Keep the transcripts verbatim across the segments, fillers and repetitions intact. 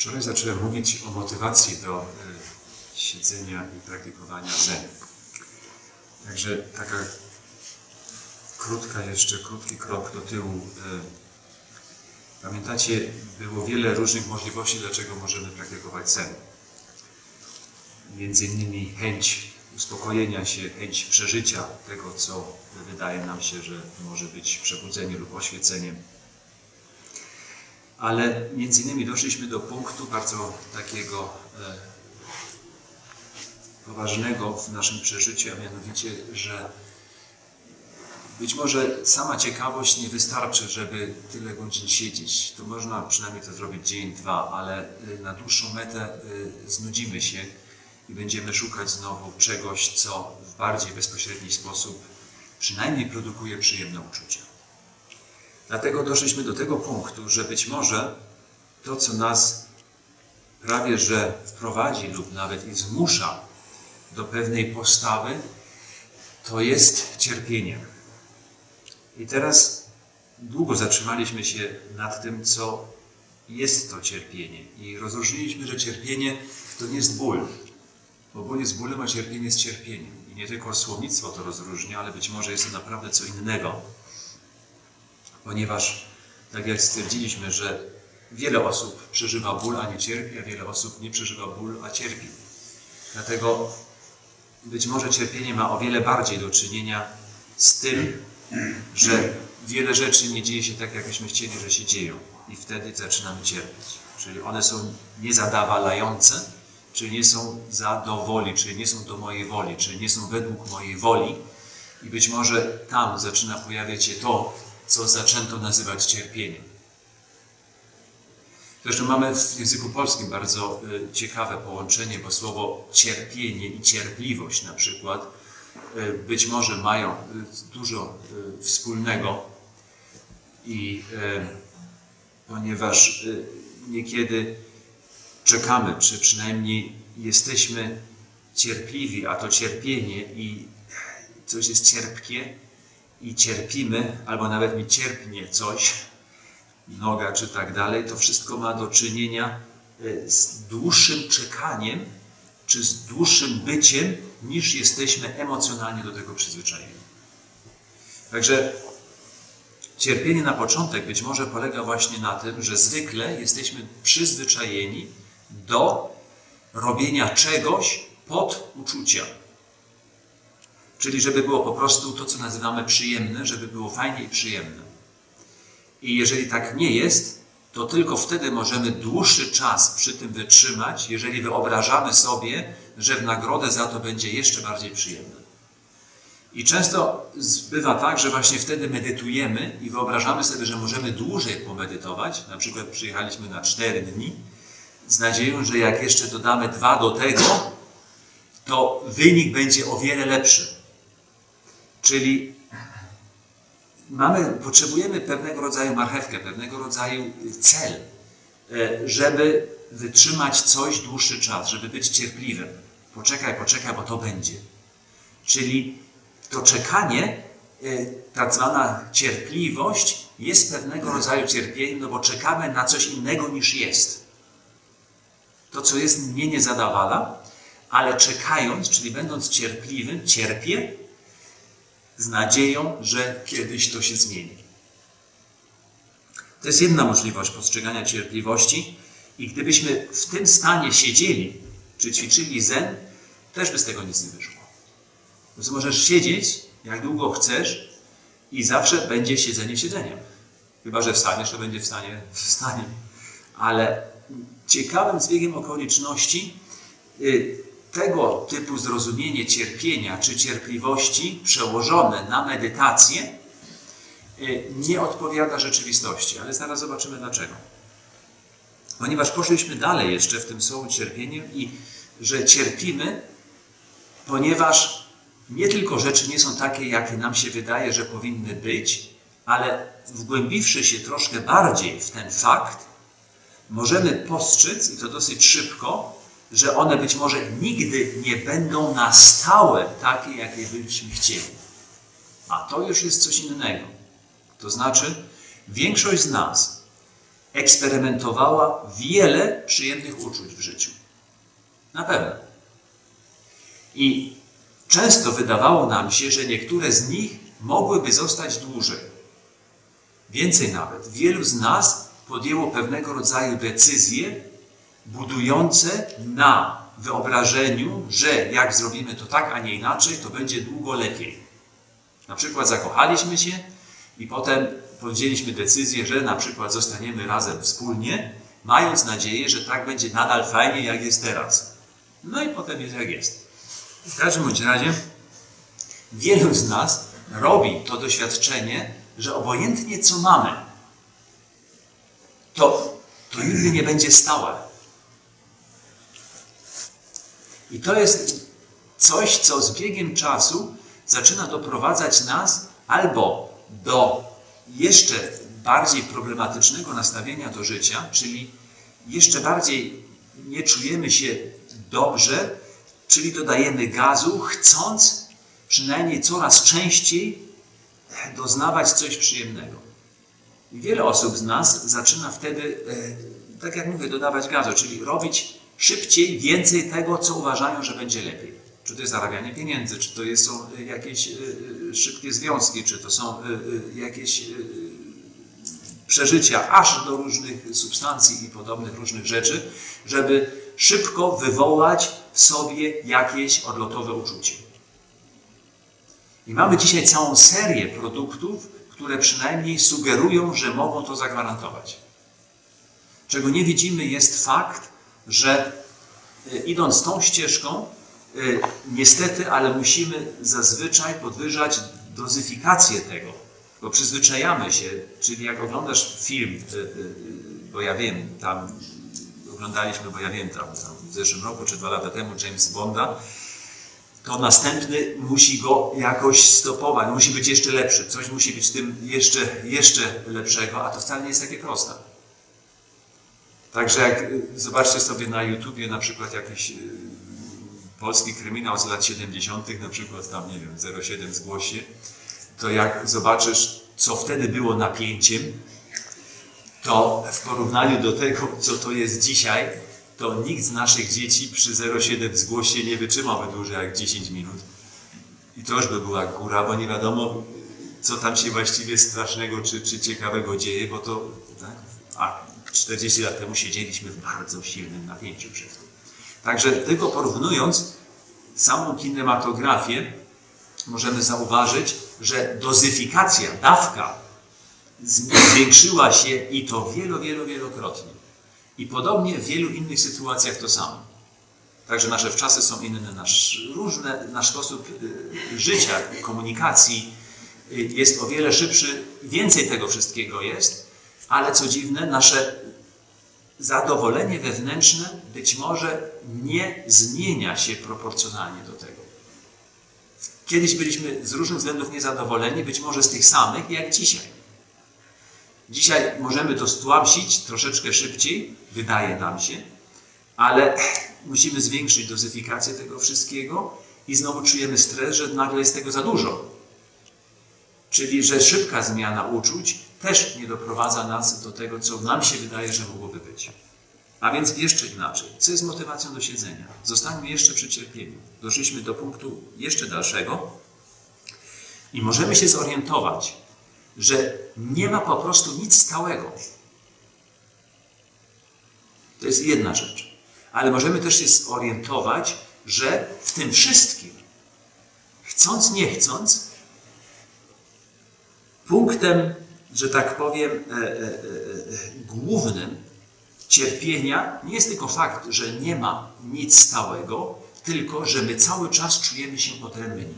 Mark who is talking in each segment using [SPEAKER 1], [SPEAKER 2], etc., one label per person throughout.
[SPEAKER 1] Wczoraj zacząłem mówić o motywacji do y, siedzenia i praktykowania zen. Także taka krótka jeszcze, krótki krok do tyłu. Y, pamiętacie, było wiele różnych możliwości, dlaczego możemy praktykować zen. Między innymi chęć uspokojenia się, chęć przeżycia tego, co wydaje nam się, że może być przebudzeniem lub oświeceniem. Ale między innymi doszliśmy do punktu bardzo takiego e, poważnego w naszym przeżyciu, a mianowicie, że być może sama ciekawość nie wystarczy, żeby tyle godzin siedzieć. To można przynajmniej to zrobić dzień, dwa, ale na dłuższą metę y, znudzimy się i będziemy szukać znowu czegoś, co w bardziej bezpośredni sposób przynajmniej produkuje przyjemne uczucia. Dlatego doszliśmy do tego punktu, że być może to, co nas prawie że prowadzi lub nawet i zmusza do pewnej postawy, to jest cierpienie. I teraz długo zatrzymaliśmy się nad tym, co jest to cierpienie. I rozróżniliśmy, że cierpienie to nie jest ból. Bo ból jest bólem, a cierpienie jest cierpieniem. I nie tylko słownictwo to rozróżnia, ale być może jest to naprawdę co innego. Ponieważ, tak jak stwierdziliśmy, że wiele osób przeżywa ból, a nie cierpi, a wiele osób nie przeżywa ból, a cierpi. Dlatego być może cierpienie ma o wiele bardziej do czynienia z tym, że wiele rzeczy nie dzieje się tak, jakbyśmy chcieli, że się dzieją. I wtedy zaczynamy cierpieć. Czyli one są niezadowalające, czyli nie są za do woli, czyli nie są do mojej woli, czyli nie są według mojej woli. I być może tam zaczyna pojawiać się to, co zaczęto nazywać cierpieniem. Zresztą mamy w języku polskim bardzo y, ciekawe połączenie, bo słowo cierpienie i cierpliwość na przykład y, być może mają y, dużo y, wspólnego i y, ponieważ y, niekiedy czekamy, czy przynajmniej jesteśmy cierpliwi, a to cierpienie i coś jest cierpkie i cierpimy, albo nawet mi cierpnie coś, noga czy tak dalej, to wszystko ma do czynienia z dłuższym czekaniem, czy z dłuższym byciem, niż jesteśmy emocjonalnie do tego przyzwyczajeni. Także cierpienie na początek być może polega właśnie na tym, że zwykle jesteśmy przyzwyczajeni do robienia czegoś pod uczucia. Czyli żeby było po prostu to, co nazywamy przyjemne, żeby było fajnie i przyjemne. I jeżeli tak nie jest, to tylko wtedy możemy dłuższy czas przy tym wytrzymać, jeżeli wyobrażamy sobie, że w nagrodę za to będzie jeszcze bardziej przyjemne. I często bywa tak, że właśnie wtedy medytujemy i wyobrażamy sobie, że możemy dłużej pomedytować. Na przykład przyjechaliśmy na cztery dni z nadzieją, że jak jeszcze dodamy dwa do tego, to wynik będzie o wiele lepszy. Czyli mamy, potrzebujemy pewnego rodzaju marchewkę, pewnego rodzaju cel, żeby wytrzymać coś dłuższy czas, żeby być cierpliwym. Poczekaj, poczekaj, bo to będzie. Czyli to czekanie, tak zwana cierpliwość, jest pewnego rodzaju cierpieniem, no bo czekamy na coś innego niż jest. To, co jest, mnie nie zadawala, ale czekając, czyli będąc cierpliwym, cierpię z nadzieją, że kiedyś to się zmieni. To jest jedna możliwość postrzegania cierpliwości i gdybyśmy w tym stanie siedzieli, czy ćwiczyli zen, też by z tego nic nie wyszło. Więc możesz siedzieć, jak długo chcesz i zawsze będzie siedzenie siedzeniem. Chyba że wstaniesz, to będzie wstanie, wstanie. Ale ciekawym zbiegiem okoliczności yy, tego typu zrozumienie cierpienia czy cierpliwości przełożone na medytację nie odpowiada rzeczywistości, ale zaraz zobaczymy dlaczego. Ponieważ poszliśmy dalej jeszcze w tym słowu cierpieniem i że cierpimy, ponieważ nie tylko rzeczy nie są takie, jakie nam się wydaje, że powinny być, ale wgłębiwszy się troszkę bardziej w ten fakt, możemy postrzec, i to dosyć szybko, że one być może nigdy nie będą na stałe takie, jakie byśmy chcieli. A to już jest coś innego. To znaczy, większość z nas eksperymentowała wiele przyjemnych uczuć w życiu. Na pewno. I często wydawało nam się, że niektóre z nich mogłyby zostać dłużej. Więcej nawet, wielu z nas podjęło pewnego rodzaju decyzje budujące na wyobrażeniu, że jak zrobimy to tak, a nie inaczej, to będzie długo lepiej. Na przykład zakochaliśmy się i potem podjęliśmy decyzję, że na przykład zostaniemy razem wspólnie, mając nadzieję, że tak będzie nadal fajnie, jak jest teraz. No i potem jest jak jest. W każdym bądź razie wielu z nas robi to doświadczenie, że obojętnie co mamy, to, to nigdy nie będzie stałe. I to jest coś, co z biegiem czasu zaczyna doprowadzać nas albo do jeszcze bardziej problematycznego nastawienia do życia, czyli jeszcze bardziej nie czujemy się dobrze, czyli dodajemy gazu, chcąc przynajmniej coraz częściej doznawać coś przyjemnego. I wiele osób z nas zaczyna wtedy, tak jak mówię, dodawać gazu, czyli robić szybciej więcej tego, co uważają, że będzie lepiej. Czy to jest zarabianie pieniędzy, czy to są jakieś szybkie związki, czy to są jakieś przeżycia aż do różnych substancji i podobnych różnych rzeczy, żeby szybko wywołać w sobie jakieś odlotowe uczucie. I mamy dzisiaj całą serię produktów, które przynajmniej sugerują, że mogą to zagwarantować. Czego nie widzimy, jest fakt, że idąc tą ścieżką, niestety, ale musimy zazwyczaj podwyżać dozyfikację tego, bo przyzwyczajamy się, czyli jak oglądasz film, bo ja wiem, tam oglądaliśmy, bo ja wiem, tam, tam w zeszłym roku czy dwa lata temu James Bonda, to następny musi go jakoś stopować, musi być jeszcze lepszy, coś musi być w tym jeszcze, jeszcze lepszego, a to wcale nie jest takie proste. Także jak zobaczcie sobie na YouTubie na przykład jakiś polski kryminał z lat siedemdziesiątych, na przykład tam, nie wiem, zero siedem zgłoś się, to jak zobaczysz, co wtedy było napięciem, to w porównaniu do tego, co to jest dzisiaj, to nikt z naszych dzieci przy zero siedem zgłoś się nie wytrzymałby dłużej jak dziesięć minut. I to już by była góra, bo nie wiadomo, co tam się właściwie strasznego czy, czy ciekawego dzieje, bo to tak, a czterdzieści lat temu siedzieliśmy w bardzo silnym napięciu przed tym. Także tylko porównując samą kinematografię, możemy zauważyć, że dozyfikacja, dawka zwiększyła się i to wielo, wielo, wielokrotnie. I podobnie w wielu innych sytuacjach to samo. Także nasze wczasy są inne, nasz, różne, nasz sposób życia, komunikacji jest o wiele szybszy, więcej tego wszystkiego jest, ale co dziwne, nasze zadowolenie wewnętrzne być może nie zmienia się proporcjonalnie do tego. Kiedyś byliśmy z różnych względów niezadowoleni, być może z tych samych, jak dzisiaj. Dzisiaj możemy to stłamsić troszeczkę szybciej, wydaje nam się, ale musimy zwiększyć dozyfikację tego wszystkiego i znowu czujemy stres, że nagle jest tego za dużo. Czyli, że szybka zmiana uczuć też nie doprowadza nas do tego, co nam się wydaje, że mogłoby być. A więc jeszcze inaczej. Co jest motywacją do siedzenia? Zostańmy jeszcze przy cierpieniu. Doszliśmy do punktu jeszcze dalszego i możemy się zorientować, że nie ma po prostu nic stałego. To jest jedna rzecz. Ale możemy też się zorientować, że w tym wszystkim, chcąc, nie chcąc, punktem, że tak powiem, e, e, e, głównym cierpienia nie jest tylko fakt, że nie ma nic stałego, tylko że my cały czas czujemy się odrębni.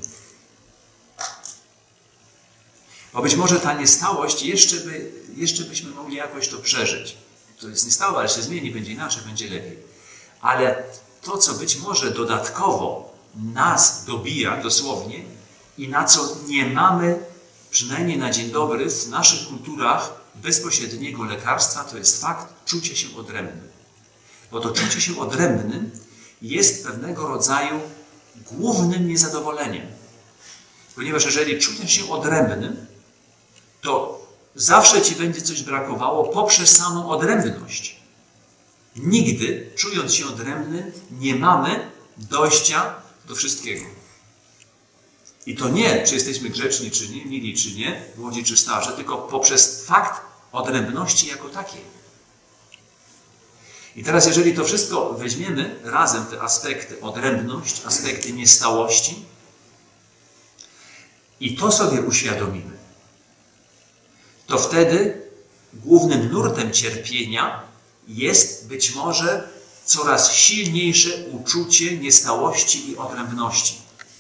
[SPEAKER 1] Bo być może ta niestałość, jeszcze, by, jeszcze byśmy mogli jakoś to przeżyć. To jest niestałe, ale się zmieni, będzie inaczej, będzie lepiej. Ale to, co być może dodatkowo nas dobija dosłownie i na co nie mamy, przynajmniej na dzień dobry, w naszych kulturach bezpośredniego lekarstwa, to jest fakt czucia się odrębnym. Bo to czucie się odrębnym jest pewnego rodzaju głównym niezadowoleniem. Ponieważ jeżeli czujesz się odrębnym, to zawsze ci będzie coś brakowało poprzez samą odrębność. Nigdy, czując się odrębnym, nie mamy dojścia do wszystkiego. I to nie, czy jesteśmy grzeczni, czy nie, mili, czy nie, młodzi, czy starzy, tylko poprzez fakt odrębności jako takiej. I teraz, jeżeli to wszystko weźmiemy razem, te aspekty, odrębność, aspekty niestałości, i to sobie uświadomimy, to wtedy głównym nurtem cierpienia jest być może coraz silniejsze uczucie niestałości i odrębności.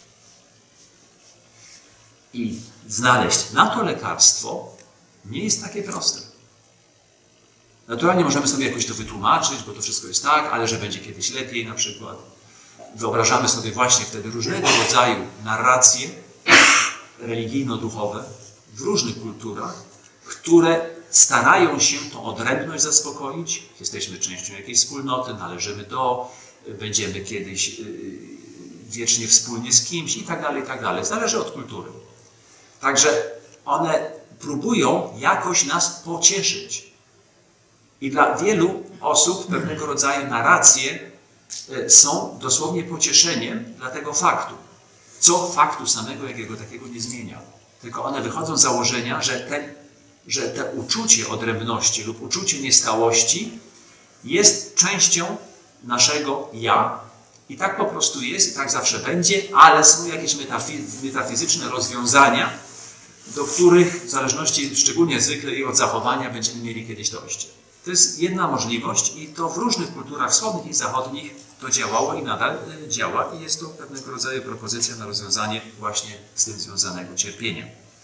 [SPEAKER 1] I znaleźć na to lekarstwo nie jest takie proste. Naturalnie możemy sobie jakoś to wytłumaczyć, bo to wszystko jest tak, ale że będzie kiedyś lepiej na przykład. Wyobrażamy sobie właśnie wtedy różnego rodzaju narracje religijno-duchowe w różnych kulturach, które starają się tą odrębność zaspokoić. Jesteśmy częścią jakiejś wspólnoty, należymy do, będziemy kiedyś wiecznie wspólnie z kimś i tak dalej, i tak dalej. Zależy od kultury. Także one próbują jakoś nas pocieszyć. I dla wielu osób pewnego rodzaju narracje są dosłownie pocieszeniem dla tego faktu. Co faktu samego jakiego takiego nie zmienia. Tylko one wychodzą z założenia, że, ten, że te uczucie odrębności lub uczucie niestałości jest częścią naszego ja. I tak po prostu jest i tak zawsze będzie, ale są jakieś metafizyczne rozwiązania, do których w zależności szczególnie zwykle i od zachowania będziemy mieli kiedyś dojście. To jest jedna możliwość i to w różnych kulturach wschodnich i zachodnich to działało i nadal działa i jest to pewnego rodzaju propozycja na rozwiązanie właśnie z tym związanego cierpienia.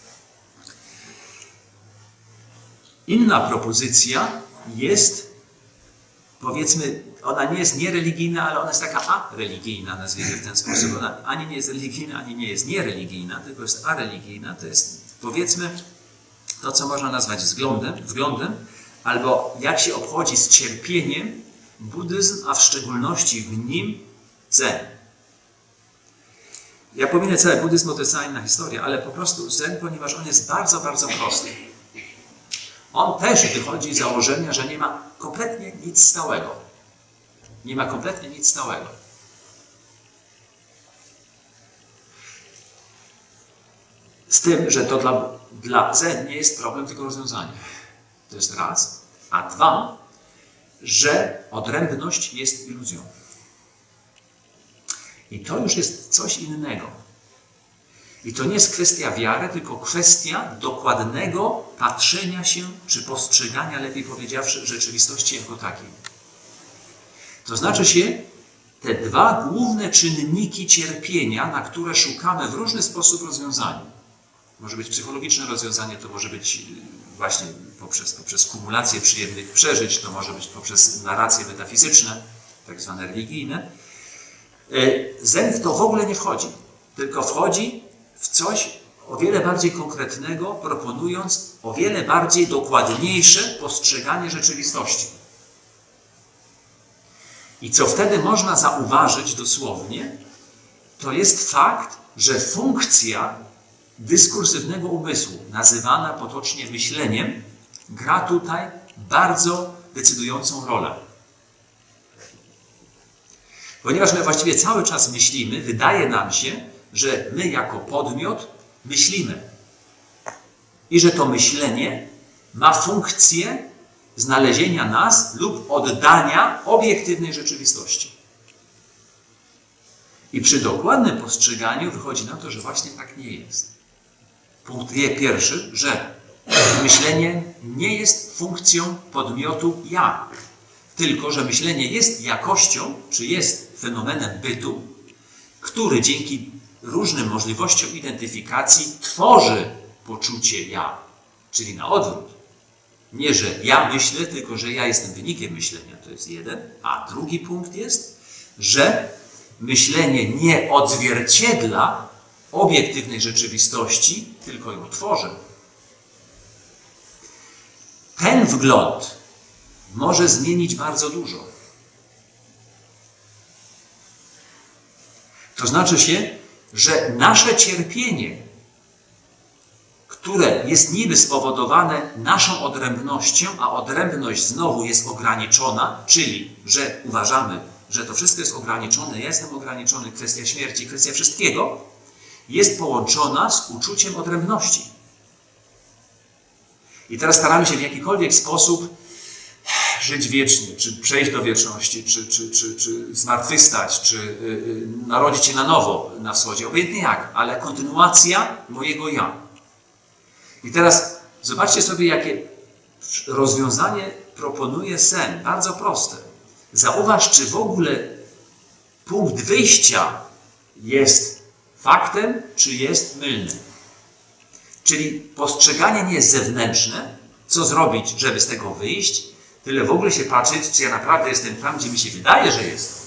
[SPEAKER 1] Inna propozycja jest, powiedzmy, ona nie jest niereligijna, ale ona jest taka areligijna, nazwijmy w ten sposób. Ona ani nie jest religijna, ani nie jest niereligijna, tylko jest areligijna. To jest, powiedzmy, to, co można nazwać wzglądem, wglądem, albo jak się obchodzi z cierpieniem buddyzm, a w szczególności w nim zen. Ja pominę cały buddyzm, bo to jest cała inna historia, ale po prostu zen, ponieważ on jest bardzo, bardzo prosty. On też wychodzi z założenia, że nie ma kompletnie nic stałego. Nie ma kompletnie nic stałego. Z tym, że to dla, dla zen nie jest problem, tylko rozwiązanie. To jest raz. A dwa, że odrębność jest iluzją. I to już jest coś innego. I to nie jest kwestia wiary, tylko kwestia dokładnego patrzenia się, czy postrzegania, lepiej powiedziawszy, rzeczywistości jako takiej. To znaczy się, te dwa główne czynniki cierpienia, na które szukamy w różny sposób rozwiązania. Może być psychologiczne rozwiązanie, to może być właśnie poprzez, poprzez kumulację przyjemnych przeżyć, to może być poprzez narracje metafizyczne, tak zwane religijne. Zen w to w ogóle nie wchodzi, tylko wchodzi w coś o wiele bardziej konkretnego, proponując o wiele bardziej dokładniejsze postrzeganie rzeczywistości. I co wtedy można zauważyć dosłownie, to jest fakt, że funkcja dyskursywnego umysłu, nazywana potocznie myśleniem, gra tutaj bardzo decydującą rolę. Ponieważ my właściwie cały czas myślimy, wydaje nam się, że my jako podmiot myślimy. I że to myślenie ma funkcję znalezienia nas lub oddania obiektywnej rzeczywistości. I przy dokładnym postrzeganiu wychodzi na to, że właśnie tak nie jest. Punkt pierwszy, że myślenie nie jest funkcją podmiotu ja, tylko że myślenie jest jakością, czy jest fenomenem bytu, który dzięki różnym możliwościom identyfikacji tworzy poczucie ja, czyli na odwrót. Nie, że ja myślę, tylko że ja jestem wynikiem myślenia, to jest jeden. A drugi punkt jest, że myślenie nie odzwierciedla obiektywnej rzeczywistości, tylko ją tworzy. Ten wgląd może zmienić bardzo dużo. To znaczy się, że nasze cierpienie, które jest niby spowodowane naszą odrębnością, a odrębność znowu jest ograniczona, czyli że uważamy, że to wszystko jest ograniczone, ja jestem ograniczony, kwestia śmierci, kwestia wszystkiego, jest połączona z uczuciem odrębności. I teraz staramy się w jakikolwiek sposób żyć wiecznie, czy przejść do wieczności, czy, czy, czy, czy zmartwychwstać, czy yy, narodzić się na nowo na wschodzie, obojętnie jak, ale kontynuacja mojego ja. I teraz zobaczcie sobie, jakie rozwiązanie proponuje sen. Bardzo proste. Zauważ, czy w ogóle punkt wyjścia jest faktem, czy jest mylny. Czyli postrzeganie nie jest zewnętrzne, co zrobić, żeby z tego wyjść, tyle w ogóle się patrzeć, czy ja naprawdę jestem tam, gdzie mi się wydaje, że jestem.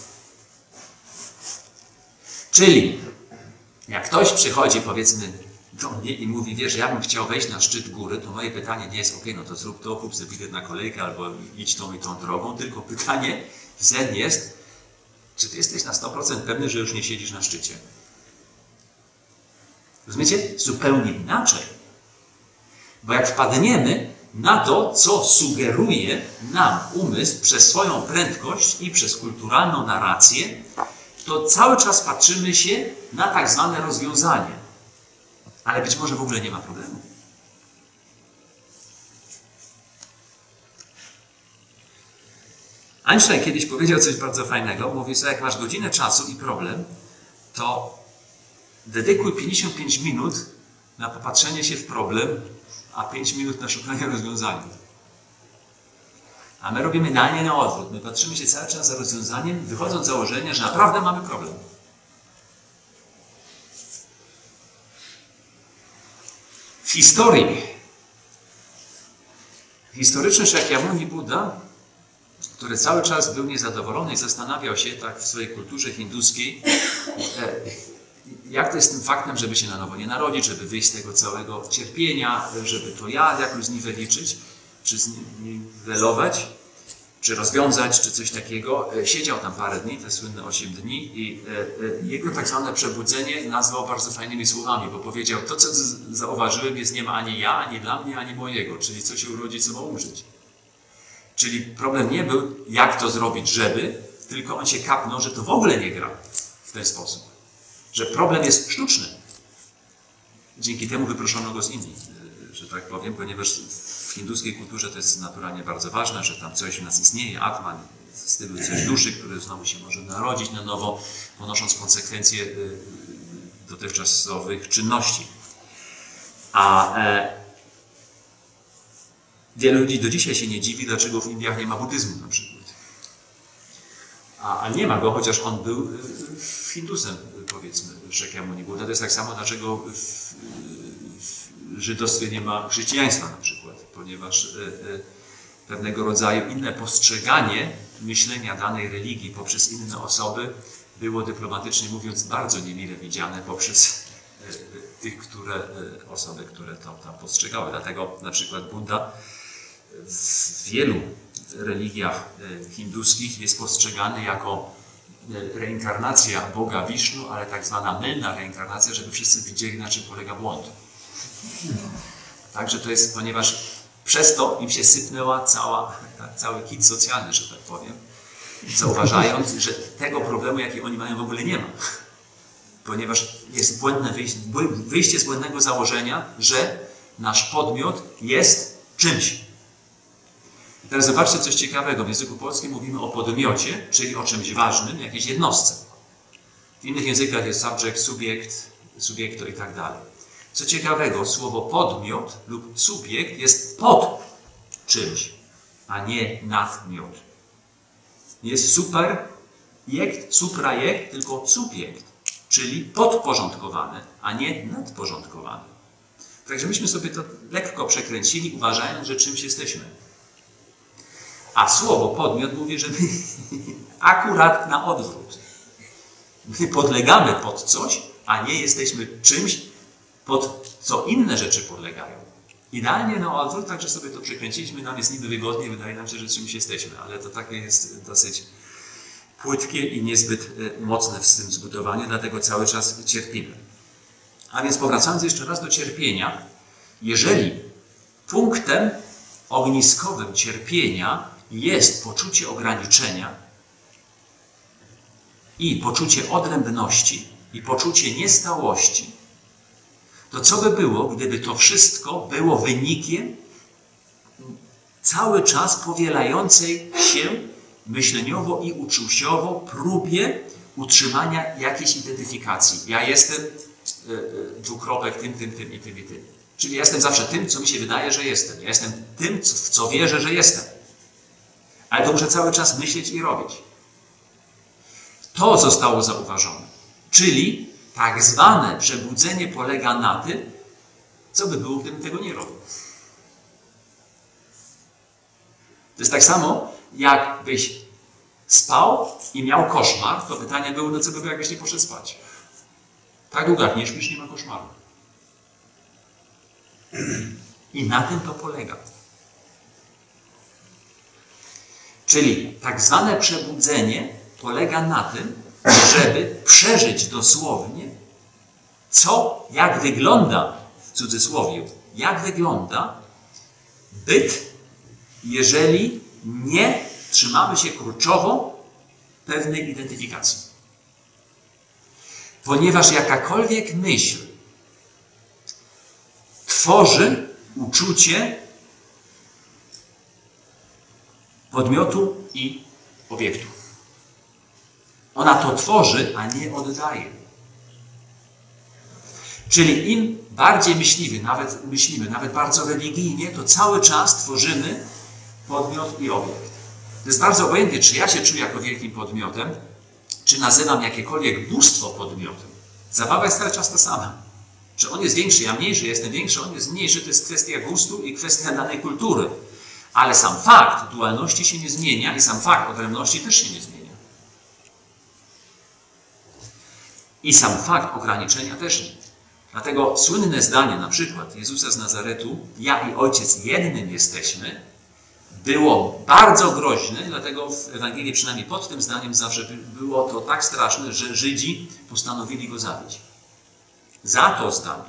[SPEAKER 1] Czyli jak ktoś przychodzi, powiedzmy, do mnie i mówi, wiesz, ja bym chciał wejść na szczyt góry, to moje pytanie nie jest, ok, no to zrób to, kup sobie bilet na kolejkę albo idź tą i tą drogą, tylko pytanie w zen jest, czy ty jesteś na sto procent pewny, że już nie siedzisz na szczycie? Rozumiecie? Zupełnie inaczej. Bo jak wpadniemy na to, co sugeruje nam umysł przez swoją prędkość i przez kulturalną narrację, to cały czas patrzymy się na tak zwane rozwiązanie. Ale być może w ogóle nie ma problemu. Einstein kiedyś powiedział coś bardzo fajnego. Mówi sobie, jak masz godzinę czasu i problem, to dedykuj pięćdziesiąt pięć minut na popatrzenie się w problem, a pięć minut na szukanie rozwiązania. A my robimy idealnie na odwrót. My patrzymy się cały czas za rozwiązaniem, wychodząc z założenia, że naprawdę mamy problem. W historii, historyczny Shakyamuni Buddha, który cały czas był niezadowolony i zastanawiał się tak w swojej kulturze hinduskiej, jak to jest z tym faktem, żeby się na nowo nie narodzić, żeby wyjść z tego całego cierpienia, żeby to ja jakoś zniweliczyć, czy zniwelować, czy rozwiązać, czy coś takiego. Siedział tam parę dni, te słynne osiem dni i jego tak zwane przebudzenie nazwał bardzo fajnymi słowami, bo powiedział, to co zauważyłem jest nie ma ani ja, ani dla mnie, ani mojego, czyli co się urodzi, co ma umrzeć. Czyli problem nie był, jak to zrobić, żeby, tylko on się kapnął, że to w ogóle nie gra w ten sposób. Że problem jest sztuczny. Dzięki temu wyproszono go z Indii, że tak powiem, ponieważ w hinduskiej kulturze to jest naturalnie bardzo ważne, że tam coś w nas istnieje, atman, w stylu coś duszy, który znowu się może narodzić na nowo, ponosząc konsekwencje dotychczasowych czynności. A e, wielu ludzi do dzisiaj się nie dziwi, dlaczego w Indiach nie ma buddyzmu na przykład. A, a nie ma go, chociaż on był Hindusem, powiedzmy, Shakyamuni Buddha. To jest tak samo, dlaczego w, w żydostwie nie ma chrześcijaństwa na przykład, ponieważ e, e, pewnego rodzaju inne postrzeganie myślenia danej religii poprzez inne osoby było dyplomatycznie mówiąc bardzo niemile widziane poprzez e, tych które, e, osoby, które to tam postrzegały. Dlatego na przykład Buddha w wielu religiach hinduskich jest postrzegany jako reinkarnacja Boga Wisznu, ale tak zwana mylna reinkarnacja, żeby wszyscy widzieli, na czym polega błąd. Także to jest, ponieważ przez to im się sypnęła cała, cały kit socjalny, że tak powiem, zauważając, że tego problemu, jaki oni mają, w ogóle nie ma. Ponieważ jest błędne wyjście, wyjście z błędnego założenia, że nasz podmiot jest czymś. I teraz zobaczcie coś ciekawego. W języku polskim mówimy o podmiocie, czyli o czymś ważnym, jakiejś jednostce. W innych językach jest subject, subiekt, subiekto i tak dalej. Co ciekawego, słowo podmiot lub subiekt jest pod czymś, a nie nadmiot. Nie jest superjekt, suprajekt, tylko subiekt, czyli podporządkowany, a nie nadporządkowany. Także myśmy sobie to lekko przekręcili, uważając, że czymś jesteśmy. A słowo podmiot mówi, że my akurat na odwrót. My podlegamy pod coś, a nie jesteśmy czymś, pod co inne rzeczy podlegają. Idealnie na odwrót, także sobie to przekręciliśmy, nam jest niby wygodnie, wydaje nam się, że czymś jesteśmy, ale to takie jest dosyć płytkie i niezbyt mocne w tym zbudowanie, dlatego cały czas cierpimy. A więc powracając jeszcze raz do cierpienia, Jeżeli punktem ogniskowym cierpienia jest poczucie ograniczenia i poczucie odrębności i poczucie niestałości, to co by było, gdyby to wszystko było wynikiem cały czas powielającej się myśleniowo i uczuciowo próbie utrzymania jakiejś identyfikacji. Ja jestem dwukropek tym, tym, tym i tym i tym. Czyli ja jestem zawsze tym, co mi się wydaje, że jestem. Ja jestem tym, w co wierzę, że jestem. Ale to muszę cały czas myśleć i robić. To zostało zauważone. Czyli tak zwane przebudzenie polega na tym, co by było, gdybym tego nie robił. To jest tak samo, jakbyś spał i miał koszmar, to pytanie było, no co by było, jakbyś nie poszedł spać. Tak długo jak nie śpisz, nie ma koszmaru. I na tym to polega. Czyli tak zwane przebudzenie polega na tym, żeby przeżyć dosłownie, co, jak wygląda, w cudzysłowie, jak wygląda byt, jeżeli nie trzymamy się kurczowo pewnej identyfikacji. Ponieważ jakakolwiek myśl tworzy uczucie podmiotu i obiektu. Ona to tworzy, a nie oddaje. Czyli im bardziej myśliwy, nawet myślimy, nawet bardzo religijnie, to cały czas tworzymy podmiot i obiekt. To jest bardzo obojętne, czy ja się czuję jako wielkim podmiotem, czy nazywam jakiekolwiek bóstwo podmiotem. Zabawa jest cały czas ta sama. Czy on jest większy, ja mniejszy, ja jestem większy, on jest mniejszy, to jest kwestia gustu i kwestia danej kultury. Ale sam fakt dualności się nie zmienia i sam fakt odrębności też się nie zmienia. I sam fakt ograniczenia też nie. Dlatego słynne zdanie na przykład Jezusa z Nazaretu, ja i Ojciec jednym jesteśmy, było bardzo groźne, dlatego w Ewangelii przynajmniej pod tym zdaniem zawsze było to tak straszne, że Żydzi postanowili go zabić. Za to zdanie.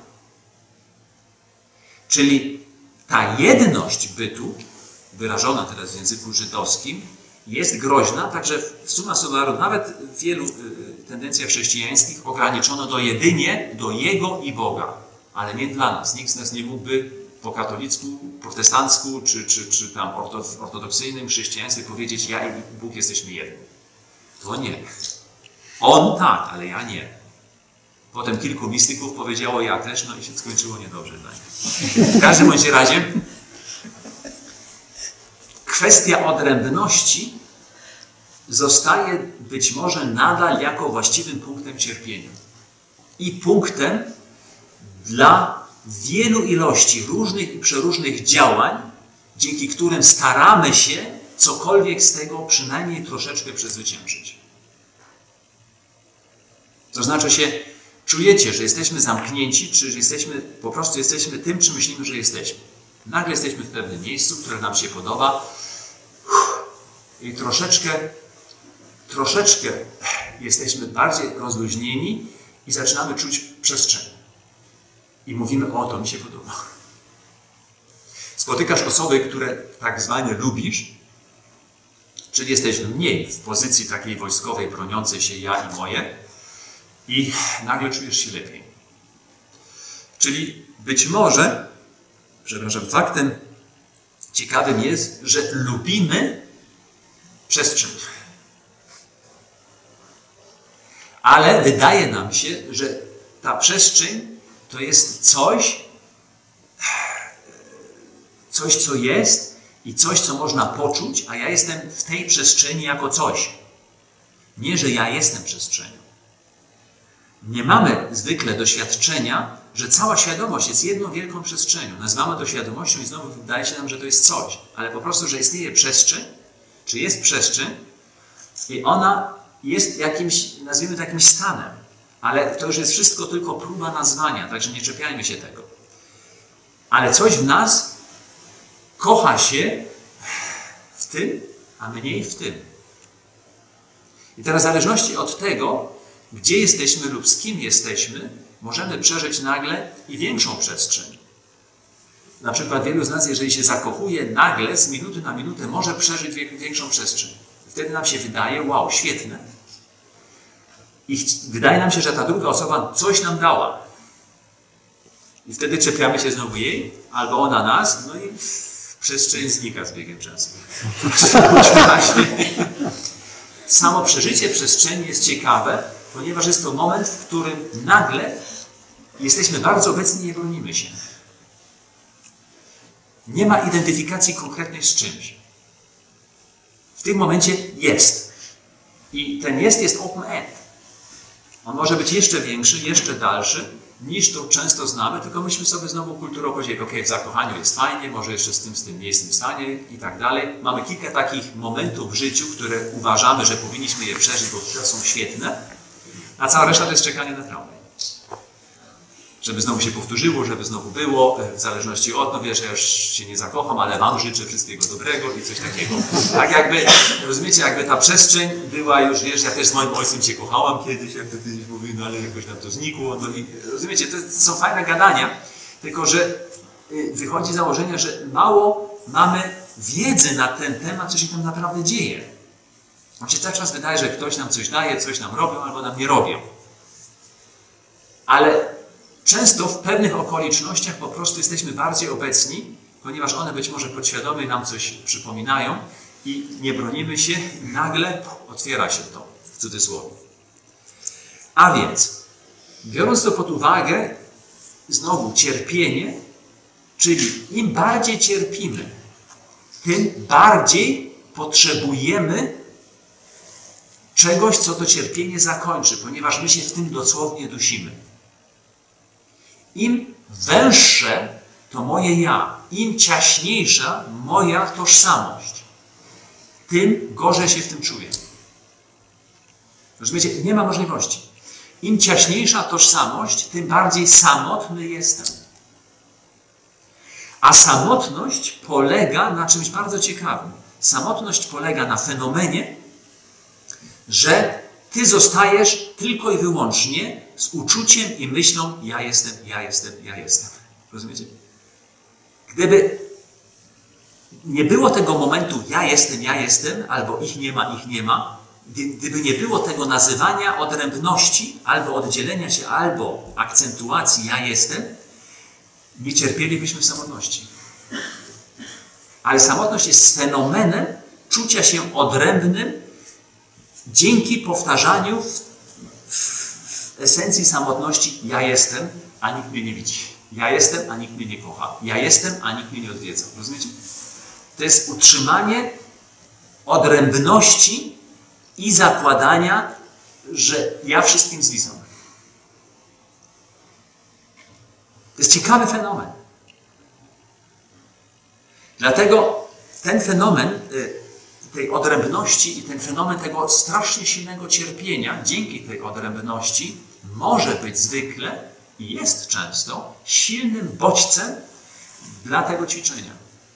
[SPEAKER 1] Czyli ta jedność bytu, wyrażona teraz w języku żydowskim, jest groźna, także w summa summarum nawet w wielu tendencjach chrześcijańskich ograniczono do jedynie do Jego i Boga. Ale nie dla nas. Nikt z nas nie mógłby po katolicku, protestancku czy, czy, czy tam ortodoksyjnym chrześcijaństwie powiedzieć, ja i Bóg jesteśmy jedni. To nie. On tak, ale ja nie. Potem kilku mistyków powiedziało, ja też, no i się skończyło niedobrze. W każdym bądź razie kwestia odrębności zostaje być może nadal jako właściwym punktem cierpienia. I punktem dla wielu ilości różnych i przeróżnych działań, dzięki którym staramy się cokolwiek z tego przynajmniej troszeczkę przezwyciężyć. To znaczy się, czujecie, że jesteśmy zamknięci, czy że jesteśmy, po prostu jesteśmy tym, czym myślimy, że jesteśmy. Nagle jesteśmy w pewnym miejscu, które nam się podoba i troszeczkę, troszeczkę jesteśmy bardziej rozluźnieni i zaczynamy czuć przestrzeń. I mówimy, o, to mi się podoba. Spotykasz osoby, które tak zwane lubisz, czyli jesteś mniej w pozycji takiej wojskowej, broniącej się ja i moje, i nagle czujesz się lepiej. Czyli być może, przepraszam, faktem ciekawym jest, że lubimy przestrzeń. Ale wydaje nam się, że ta przestrzeń to jest coś, coś, co jest i coś, co można poczuć, a ja jestem w tej przestrzeni jako coś. Nie, że ja jestem przestrzenią. Nie mamy zwykle doświadczenia, że cała świadomość jest jedną wielką przestrzenią. Nazywamy to świadomością i znowu wydaje się nam, że to jest coś. Ale po prostu, że istnieje przestrzeń, czy jest przestrzeń i ona jest jakimś, nazwijmy to jakimś stanem. Ale to już jest wszystko tylko próba nazwania, także nie czepiajmy się tego. Ale coś w nas kocha się w tym, a mniej w tym. I teraz w zależności od tego, gdzie jesteśmy lub z kim jesteśmy, możemy przeżyć nagle i większą przestrzeń. Na przykład wielu z nas, jeżeli się zakochuje, nagle z minuty na minutę może przeżyć większą przestrzeń. Wtedy nam się wydaje, wow, świetne. I wydaje nam się, że ta druga osoba coś nam dała. I wtedy czepiamy się znowu jej, albo ona nas, no i przestrzeń znika z biegiem czasu. Samo przeżycie przestrzeni jest ciekawe, ponieważ jest to moment, w którym nagle jesteśmy bardzo obecni i nie bronimy się. Nie ma identyfikacji konkretnej z czymś. W tym momencie jest. I ten jest jest open end. On może być jeszcze większy, jeszcze dalszy, niż to często znamy, tylko myśmy sobie znowu kulturowo powiedzieli, ok, w zakochaniu jest fajnie, może jeszcze z tym, z tym nie jestem w stanie i tak dalej. Mamy kilka takich momentów w życiu, które uważamy, że powinniśmy je przeżyć, bo które są świetne, a cała reszta to jest czekanie na traumę. Żeby znowu się powtórzyło, żeby znowu było, w zależności od, no wiesz, ja już się nie zakocham, ale wam życzę wszystkiego dobrego i coś takiego. Tak jakby, rozumiecie, jakby ta przestrzeń była już, wiesz, ja też z moim ojcem się kochałam kiedyś, jak to kiedyś mówił, no ale jakoś nam to znikło. No i, rozumiecie, to, to są fajne gadania, tylko że wychodzi z założenia, że mało mamy wiedzy na ten temat, co się tam naprawdę dzieje. Nam się cały czas wydaje, że ktoś nam coś daje, coś nam robią albo nam nie robią. Ale często w pewnych okolicznościach po prostu jesteśmy bardziej obecni, ponieważ one być może podświadomie nam coś przypominają i nie bronimy się i nagle otwiera się to, w cudzysłowie. A więc, biorąc to pod uwagę, znowu cierpienie, czyli im bardziej cierpimy, tym bardziej potrzebujemy czegoś, co to cierpienie zakończy, ponieważ my się w tym dosłownie dusimy. Im węższe to moje ja, im ciaśniejsza moja tożsamość, tym gorzej się w tym czuję. Rozumiecie? Nie ma możliwości. Im ciaśniejsza tożsamość, tym bardziej samotny jestem. A samotność polega na czymś bardzo ciekawym. Samotność polega na fenomenie, że ty zostajesz tylko i wyłącznie z uczuciem i myślą ja jestem, ja jestem, ja jestem. Rozumiecie? Gdyby nie było tego momentu ja jestem, ja jestem, albo ich nie ma, ich nie ma, gdyby nie było tego nazywania odrębności, albo oddzielenia się, albo akcentuacji ja jestem, nie cierpielibyśmy w samotności. Ale samotność jest fenomenem czucia się odrębnym dzięki powtarzaniu w, w esencji samotności ja jestem, a nikt mnie nie widzi. Ja jestem, a nikt mnie nie kocha. Ja jestem, a nikt mnie nie odwiedza. Rozumiecie? To jest utrzymanie odrębności i zakładania, że ja wszystkim zwisam. To jest ciekawy fenomen. Dlatego ten fenomen tej odrębności i ten fenomen tego strasznie silnego cierpienia dzięki tej odrębności może być zwykle i jest często silnym bodźcem dla tego ćwiczenia.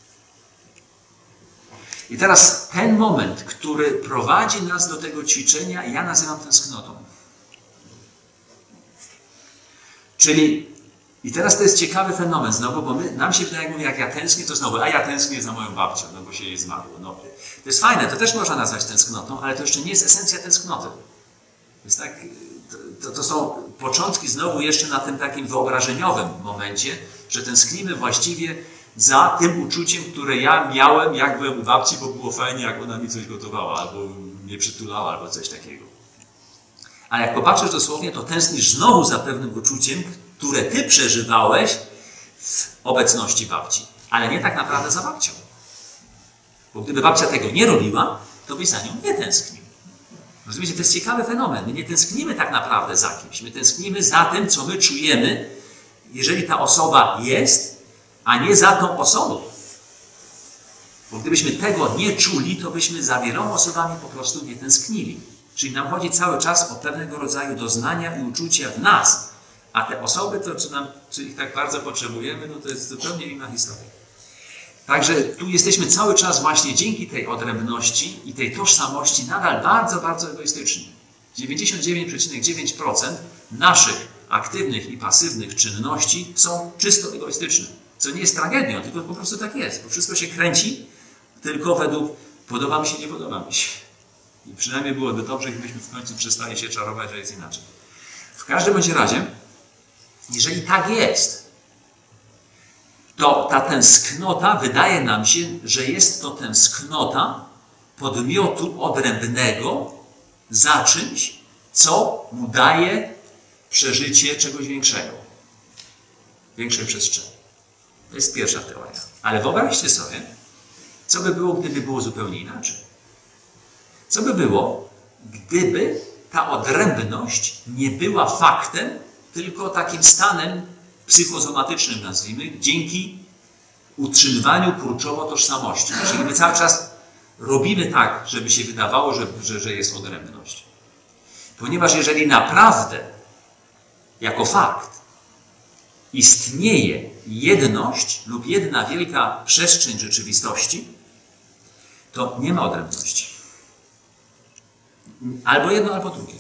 [SPEAKER 1] I teraz ten moment, który prowadzi nas do tego ćwiczenia, ja nazywam tęsknotą. Czyli, i teraz to jest ciekawy fenomen znowu, bo my, nam się wydaje, jak mówię, jak ja tęsknię, to znowu, a ja tęsknię za moją babcią, no bo się jej zmarło. No, to jest fajne, to też można nazwać tęsknotą, ale to jeszcze nie jest esencja tęsknoty. To jest tak, to, to są początki znowu jeszcze na tym takim wyobrażeniowym momencie, że tęsknimy właściwie za tym uczuciem, które ja miałem, jak byłem u babci, bo było fajnie, jak ona mi coś gotowała, albo mnie przytulała, albo coś takiego. A jak popatrzysz dosłownie, to tęsknisz znowu za pewnym uczuciem, które ty przeżywałeś w obecności babci, ale nie tak naprawdę za babcią. Bo gdyby babcia tego nie robiła, to byś za nią nie tęsknił. Rozumiecie, to jest ciekawy fenomen. My nie tęsknimy tak naprawdę za kimś. My tęsknimy za tym, co my czujemy, jeżeli ta osoba jest, a nie za tą osobą. Bo gdybyśmy tego nie czuli, to byśmy za wieloma osobami po prostu nie tęsknili. Czyli nam chodzi cały czas o pewnego rodzaju doznania i uczucia w nas. A te osoby, to czy, nam, czy ich tak bardzo potrzebujemy, no to jest zupełnie inna historia. Także tu jesteśmy cały czas właśnie dzięki tej odrębności i tej tożsamości nadal bardzo, bardzo egoistyczni. dziewięćdziesiąt dziewięć przecinek dziewięć procent naszych aktywnych i pasywnych czynności są czysto egoistyczne. Co nie jest tragedią, tylko po prostu tak jest. Bo wszystko się kręci tylko według podoba mi się, nie podoba mi się. I przynajmniej byłoby dobrze, gdybyśmy w końcu przestali się czarować, że jest inaczej. W każdym bądź razie, jeżeli tak jest, to ta tęsknota, wydaje nam się, że jest to tęsknota podmiotu odrębnego za czymś, co mu daje przeżycie czegoś większego, większej przestrzeni. To jest pierwsza teoria. Ale wyobraźcie sobie, co by było, gdyby było zupełnie inaczej. Co by było, gdyby ta odrębność nie była faktem, tylko takim stanem psychosomatycznym, nazwijmy, dzięki utrzymywaniu kurczowo tożsamości. Czyli my cały czas robimy tak, żeby się wydawało, że, że, że jest odrębność. Ponieważ jeżeli naprawdę, jako fakt, istnieje jedność lub jedna wielka przestrzeń rzeczywistości, to nie ma odrębności. Albo jedno, albo drugie.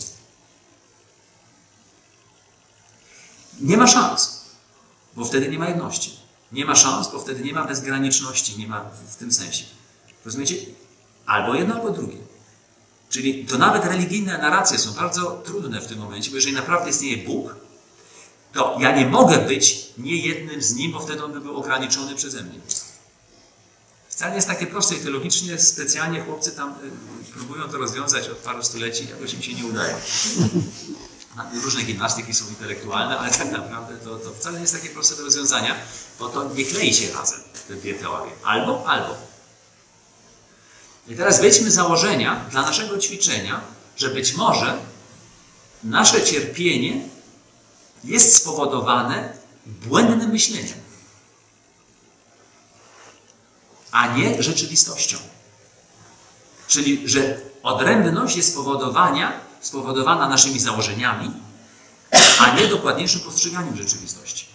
[SPEAKER 1] Nie ma szans, bo wtedy nie ma jedności. Nie ma szans, bo wtedy nie ma bezgraniczności, nie ma w tym sensie. Rozumiecie? Albo jedno, albo drugie. Czyli to nawet religijne narracje są bardzo trudne w tym momencie, bo jeżeli naprawdę istnieje Bóg, to ja nie mogę być nie jednym z Nim, bo wtedy On by był ograniczony przeze mnie. Wcale nie jest takie proste i teologicznie specjalnie chłopcy tam y, próbują to rozwiązać od paru stuleci, jakoś im się nie udaje. Różne gimnastyki są intelektualne, ale tak naprawdę to, to wcale nie jest takie proste do rozwiązania, bo to nie klei się razem, te dwie teorie. Albo, albo. I teraz wejdźmy z założenia dla naszego ćwiczenia, że być może nasze cierpienie jest spowodowane błędnym myśleniem, a nie rzeczywistością. Czyli, że odrębność jest spowodowania, spowodowana naszymi założeniami, a nie dokładniejszym postrzeganiem rzeczywistości.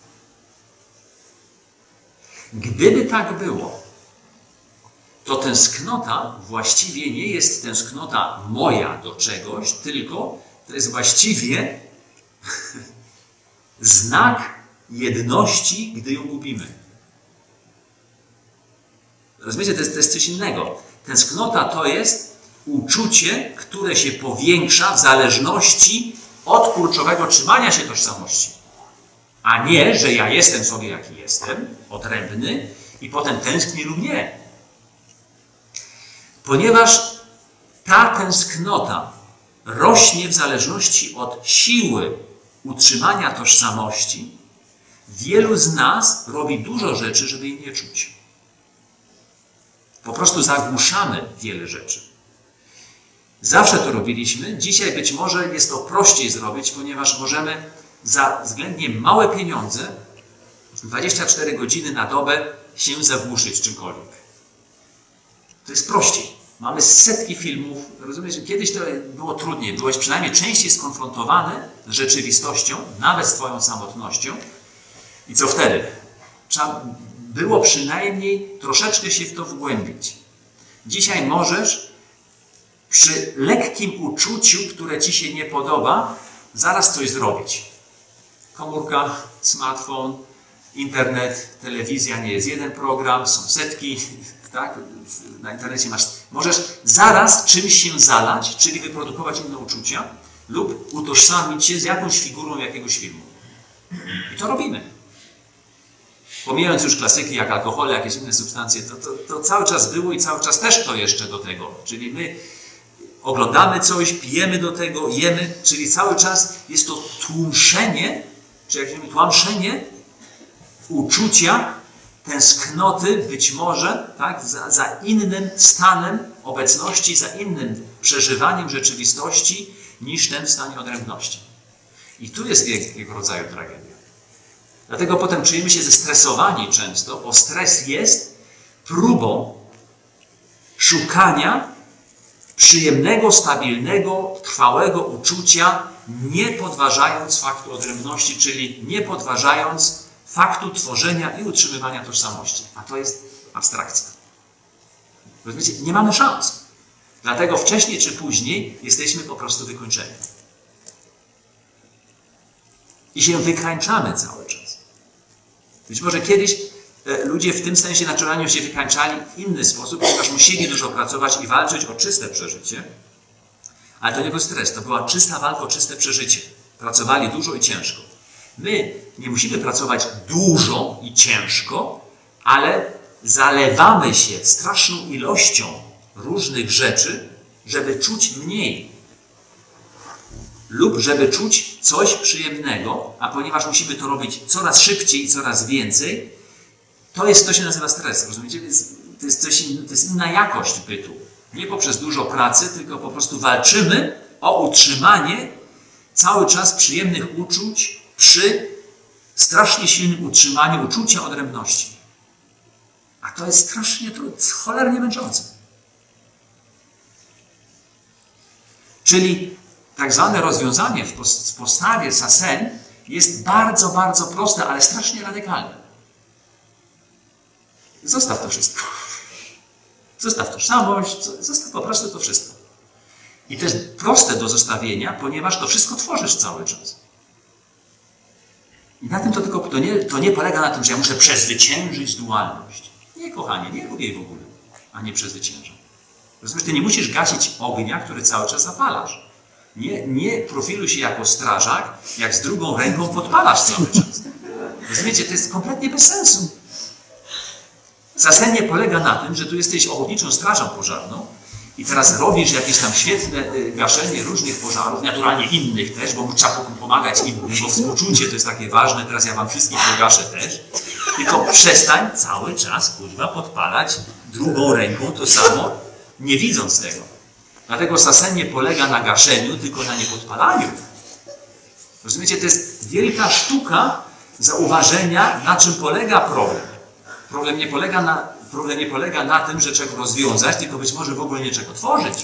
[SPEAKER 1] Gdyby tak było, to tęsknota właściwie nie jest tęsknota moja do czegoś, tylko to jest właściwie znak jedności, gdy ją gubimy. Rozumiecie, to jest, to jest coś innego. Tęsknota to jest uczucie, które się powiększa w zależności od kurczowego trzymania się tożsamości. A nie, że ja jestem sobie jaki jestem, odrębny i potem tęsknię lub nie. Ponieważ ta tęsknota rośnie w zależności od siły utrzymania tożsamości, wielu z nas robi dużo rzeczy, żeby jej nie czuć. Po prostu zagłuszamy wiele rzeczy. Zawsze to robiliśmy. Dzisiaj być może jest to prościej zrobić, ponieważ możemy za względnie małe pieniądze dwadzieścia cztery godziny na dobę się zagłuszyć czymkolwiek. To jest prościej. Mamy setki filmów. Rozumiesz, kiedyś to było trudniej. Byłeś przynajmniej częściej skonfrontowany z rzeczywistością, nawet z twoją samotnością. I co wtedy? Trzeba było przynajmniej troszeczkę się w to wgłębić. Dzisiaj możesz przy lekkim uczuciu, które ci się nie podoba, zaraz coś zrobić. Komórka, smartfon, internet, telewizja, nie jest jeden program, są setki, tak? Na internecie masz. Możesz zaraz czymś się zalać, czyli wyprodukować inne uczucia lub utożsamić się z jakąś figurą jakiegoś filmu. I to robimy. Pomijając już klasyki jak alkohole, jakieś inne substancje, to, to, to cały czas było i cały czas też to jeszcze do tego. Czyli my oglądamy coś, pijemy do tego, jemy, czyli cały czas jest to tłumszenie, czy jak wiemy, tłamszenie uczucia, tęsknoty być może tak, za, za innym stanem obecności, za innym przeżywaniem rzeczywistości niż ten w stanie odrębności. I tu jest jakiego rodzaju tragedia. Dlatego potem czujemy się zestresowani często, bo stres jest próbą szukania przyjemnego, stabilnego, trwałego uczucia, nie podważając faktu odrębności, czyli nie podważając faktu tworzenia i utrzymywania tożsamości. A to jest abstrakcja. Rozumiecie? Nie mamy szans. Dlatego wcześniej czy później jesteśmy po prostu wykończeni. I się wykańczamy cały czas. Być może kiedyś e, ludzie w tym sensie naturalnie się wykańczali w inny sposób, ponieważ musieli dużo pracować i walczyć o czyste przeżycie. Ale to nie był stres, to była czysta walka o czyste przeżycie. Pracowali dużo i ciężko. My nie musimy pracować dużo i ciężko, ale zalewamy się straszną ilością różnych rzeczy, żeby czuć mniej. Lub żeby czuć coś przyjemnego, a ponieważ musimy to robić coraz szybciej i coraz więcej, to, jest, to się nazywa stres. Rozumiecie? To jest, to jest, coś in, to jest inna jakość bytu. Nie poprzez dużo pracy, tylko po prostu walczymy o utrzymanie cały czas przyjemnych uczuć przy strasznie silnym utrzymaniu uczucia odrębności. A to jest strasznie trudne, cholernie męczące. Czyli tak zwane rozwiązanie w postawie Sasen jest bardzo, bardzo proste, ale strasznie radykalne. Zostaw to wszystko. Zostaw tożsamość, zostaw po prostu to wszystko. I też proste do zostawienia, ponieważ to wszystko tworzysz cały czas. I na tym to tylko, to nie, to nie polega na tym, że ja muszę przezwyciężyć dualność. Nie, kochanie, nie lubię jej w ogóle, a nie przezwyciężam. Rozumiesz, ty nie musisz gasić ognia, który cały czas zapalasz. Nie, nie profiluj się jako strażak, jak z drugą ręką podpalasz cały czas. Rozumiecie, to jest kompletnie bez sensu. Sasen nie polega na tym, że tu jesteś ochotniczą strażą pożarną i teraz robisz jakieś tam świetne gaszenie różnych pożarów, naturalnie innych też, bo trzeba pomagać innym, bo współczucie to jest takie ważne, teraz ja wam wszystkich pogaszę też. Tylko przestań cały czas, kurwa, podpalać drugą ręką to samo, nie widząc tego. Dlatego Sasen nie polega na gaszeniu, tylko na niepodpalaniu. Rozumiecie, to jest wielka sztuka zauważenia, na czym polega problem. Problem nie polega na, problem nie polega na tym, że czego rozwiązać, tylko być może w ogóle nie czego tworzyć.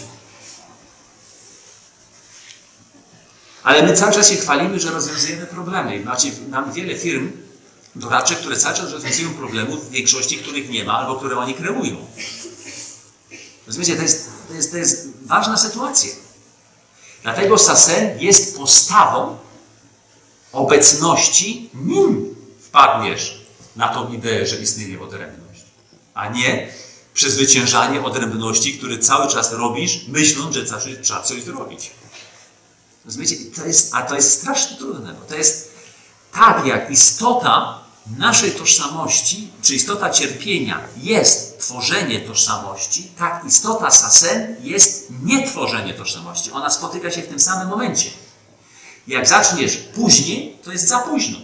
[SPEAKER 1] Ale my cały czas się chwalimy, że rozwiązujemy problemy. I macie, mam wiele firm doradczych, które cały czas rozwiązują problemów, w większości których nie ma, albo które oni kreują. Rozumiecie, to jest, to jest, to jest ważna sytuacja. Dlatego Sasen jest postawą obecności, nim wpadniesz na tą ideę, że istnieje odrębność, a nie przezwyciężanie odrębności, które cały czas robisz, myśląc, że trzeba coś zrobić. Rozumiecie? To jest, a to jest strasznie trudne, bo to jest tak, jak istota naszej tożsamości, czy istota cierpienia jest tworzenie tożsamości, tak istota Sasen jest nietworzenie tożsamości. Ona spotyka się w tym samym momencie. Jak zaczniesz później, to jest za późno.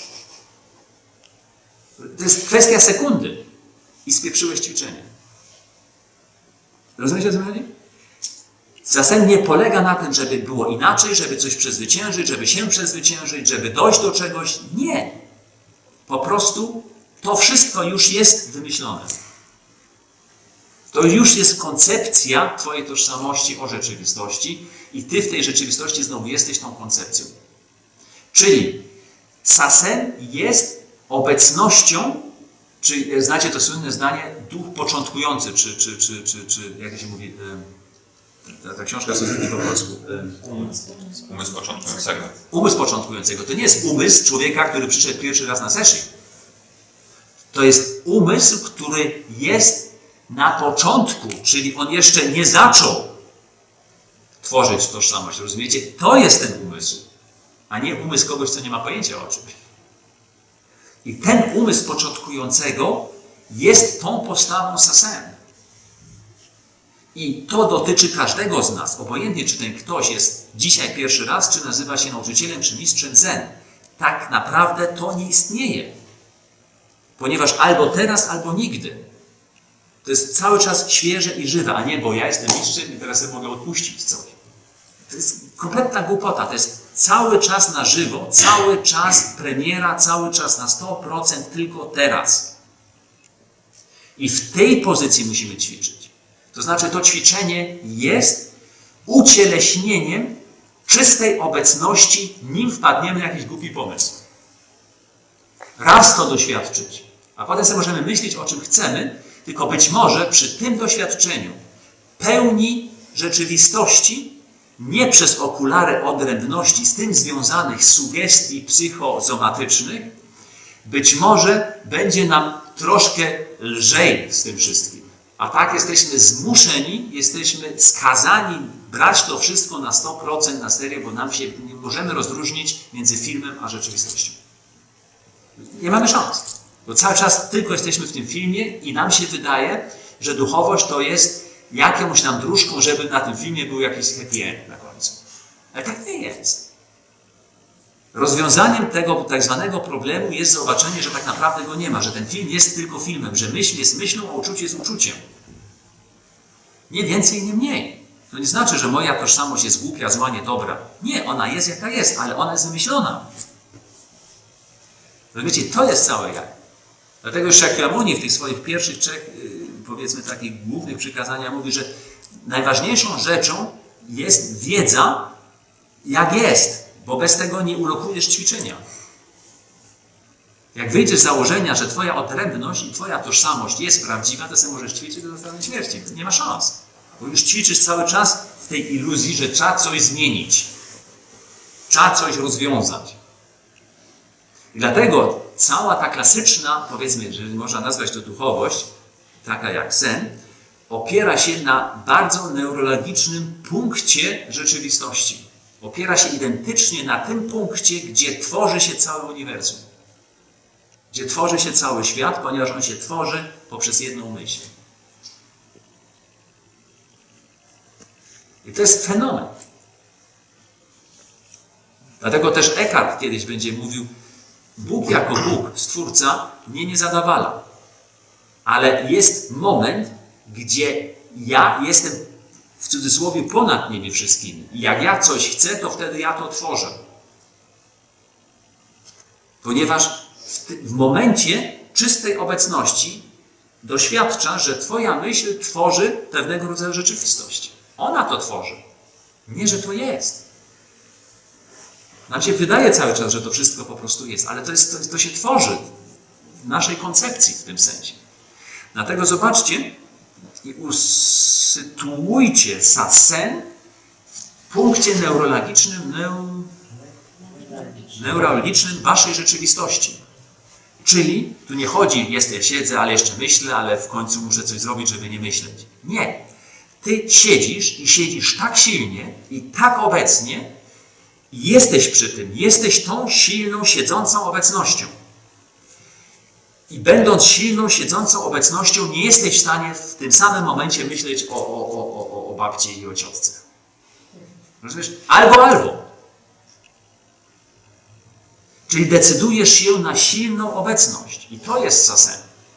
[SPEAKER 1] To jest kwestia sekundy i spieprzyłeś ćwiczenie. Rozumiecie, o co mi chodzi? Sasen nie polega na tym, żeby było inaczej, żeby coś przezwyciężyć, żeby się przezwyciężyć, żeby dojść do czegoś. Nie. Po prostu to wszystko już jest wymyślone. To już jest koncepcja twojej tożsamości o rzeczywistości i ty w tej rzeczywistości znowu jesteś tą koncepcją. Czyli Sasen jest obecnością, czy znacie to słynne zdanie, duch początkujący, czy, czy, czy, czy, czy jak się mówi, ta, ta książka Suzuki po polsku.
[SPEAKER 2] Umysł początkującego.
[SPEAKER 1] Umysł początkującego. To nie jest umysł człowieka, który przyszedł pierwszy raz na sesję. To jest umysł, który jest na początku, czyli on jeszcze nie zaczął tworzyć tożsamość. Rozumiecie? To jest ten umysł, a nie umysł kogoś, co nie ma pojęcia o czymś. I ten umysł początkującego jest tą postawą Sasen. I to dotyczy każdego z nas. Obojętnie, czy ten ktoś jest dzisiaj pierwszy raz, czy nazywa się nauczycielem, czy mistrzem Zen. Tak naprawdę to nie istnieje. Ponieważ albo teraz, albo nigdy. To jest cały czas świeże i żywe, a nie, bo ja jestem mistrzem i teraz sobie mogę odpuścić coś. To jest kompletna głupota. To jest cały czas na żywo, cały czas premiera, cały czas na sto procent tylko teraz. I w tej pozycji musimy ćwiczyć. To znaczy to ćwiczenie jest ucieleśnieniem czystej obecności, nim wpadniemy na jakiś głupi pomysł. Raz to doświadczyć, a potem sobie możemy myśleć, o czym chcemy, tylko być może przy tym doświadczeniu pełni rzeczywistości, nie przez okulary odrębności z tym związanych sugestii psychozomatycznych, być może będzie nam troszkę lżej z tym wszystkim. A tak jesteśmy zmuszeni, jesteśmy skazani brać to wszystko na sto procent na serio, bo nam się nie możemy rozróżnić między filmem a rzeczywistością. Nie mamy szans. Bo cały czas tylko jesteśmy w tym filmie i nam się wydaje, że duchowość to jest jakąś tam dróżką, żeby na tym filmie był jakiś happy end na końcu. Ale tak nie jest. Rozwiązaniem tego tak zwanego problemu jest zobaczenie, że tak naprawdę go nie ma, że ten film jest tylko filmem, że myśl jest myślą, a uczucie jest uczuciem. Nie więcej, nie mniej. To nie znaczy, że moja tożsamość jest głupia, zła, niedobra. Nie, ona jest jaka jest, ale ona jest wymyślona. Rozumiecie, to jest całe jaj. Dlatego Shakyamuni w tych swoich pierwszych trzech, powiedzmy, takich głównych przykazaniach mówi, że najważniejszą rzeczą jest wiedza, jak jest, bo bez tego nie ulokujesz ćwiczenia. Jak wyjdziesz z założenia, że twoja odrębność i twoja tożsamość jest prawdziwa, to sobie możesz ćwiczyć do stanu śmierci. Nie ma szans. Bo już ćwiczysz cały czas w tej iluzji, że trzeba coś zmienić. Trzeba coś rozwiązać. I dlatego cała ta klasyczna, powiedzmy, jeżeli można nazwać to duchowość, taka jak sen, opiera się na bardzo neurologicznym punkcie rzeczywistości. Opiera się identycznie na tym punkcie, gdzie tworzy się całe uniwersum. Gdzie tworzy się cały świat, ponieważ on się tworzy poprzez jedną myśl. I to jest fenomen. Dlatego też Eckhart kiedyś będzie mówił, Bóg jako Bóg, Stwórca, mnie nie zadawala. Ale jest moment, gdzie ja jestem w cudzysłowie ponad nimi wszystkimi. I jak ja coś chcę, to wtedy ja to tworzę. Ponieważ w, w momencie czystej obecności doświadcza, że twoja myśl tworzy pewnego rodzaju rzeczywistość. Ona to tworzy. Nie, że to jest. Nam się wydaje cały czas, że to wszystko po prostu jest, ale to, jest, to, to się tworzy w naszej koncepcji w tym sensie. Dlatego zobaczcie i usytuujcie sen w punkcie neurologicznym, neu, neurologicznym waszej rzeczywistości. Czyli tu nie chodzi, jest, ja siedzę, ale jeszcze myślę, ale w końcu muszę coś zrobić, żeby nie myśleć. Nie. Ty siedzisz i siedzisz tak silnie i tak obecnie, i jesteś przy tym, jesteś tą silną, siedzącą obecnością. I będąc silną, siedzącą obecnością, nie jesteś w stanie w tym samym momencie myśleć o, o, o, o, o babci i o ciotce. Rozumiesz? Albo, albo. Czyli decydujesz się na silną obecność. I to jest sasen.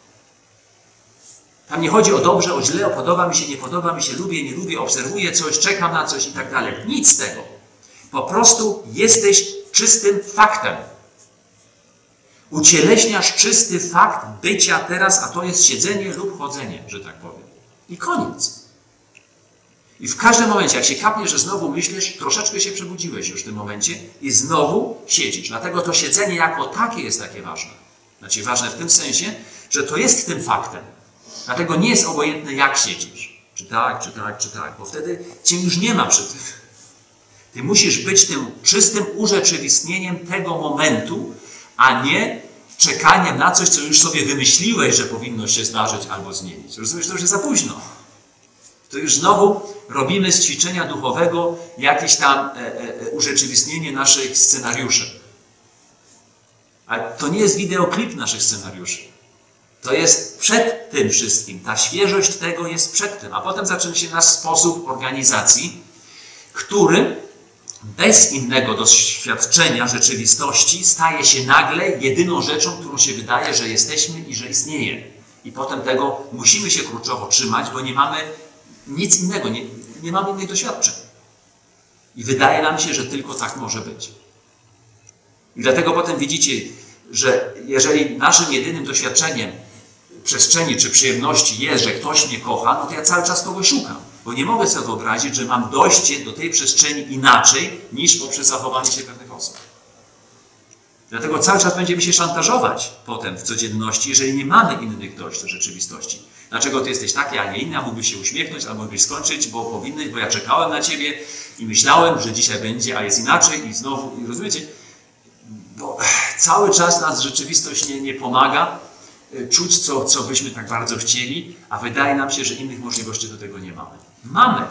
[SPEAKER 1] Tam nie chodzi o dobrze, o źle, o podoba mi się, nie podoba mi się, lubię, nie lubię, obserwuję coś, czekam na coś i tak dalej. Nic z tego. Po prostu jesteś czystym faktem. Ucieleśniasz czysty fakt bycia teraz, a to jest siedzenie lub chodzenie, że tak powiem. I koniec. I w każdym momencie, jak się kapnie, że znowu myślisz, troszeczkę się przebudziłeś już w tym momencie i znowu siedzisz. Dlatego to siedzenie jako takie jest takie ważne. Znaczy ważne w tym sensie, że to jest tym faktem. Dlatego nie jest obojętne, jak siedzisz. Czy tak, czy tak, czy tak. Bo wtedy cię już nie ma przy tym. Ty musisz być tym czystym urzeczywistnieniem tego momentu, a nie czekaniem na coś, co już sobie wymyśliłeś, że powinno się zdarzyć albo zmienić. Rozumiesz, to już jest za późno. To już znowu robimy z ćwiczenia duchowego jakieś tam e, e, urzeczywistnienie naszych scenariuszy. Ale to nie jest wideoklip naszych scenariuszy. To jest przed tym wszystkim. Ta świeżość tego jest przed tym. A potem zaczyna się nasz sposób organizacji, który bez innego doświadczenia rzeczywistości staje się nagle jedyną rzeczą, którą się wydaje, że jesteśmy i że istnieje. I potem tego musimy się kurczowo trzymać, bo nie mamy nic innego, nie, nie mamy innych doświadczeń. I wydaje nam się, że tylko tak może być. I dlatego potem widzicie, że jeżeli naszym jedynym doświadczeniem przestrzeni czy przyjemności jest, że ktoś mnie kocha, no to ja cały czas kogoś szukam. Bo nie mogę sobie wyobrazić, że mam dojście do tej przestrzeni inaczej niż poprzez zachowanie się pewnych osób. Dlatego cały czas będziemy się szantażować potem w codzienności, jeżeli nie mamy innych dojść do rzeczywistości. Dlaczego ty jesteś taki, a nie inny, a mógłbyś się uśmiechnąć, albo mógłbyś skończyć, bo powinnyś, bo ja czekałem na ciebie i myślałem, że dzisiaj będzie, a jest inaczej i znowu, i rozumiecie? bo cały czas nas rzeczywistość nie, nie pomaga czuć, co, co byśmy tak bardzo chcieli, a wydaje nam się, że innych możliwości do tego nie mamy. Mamy.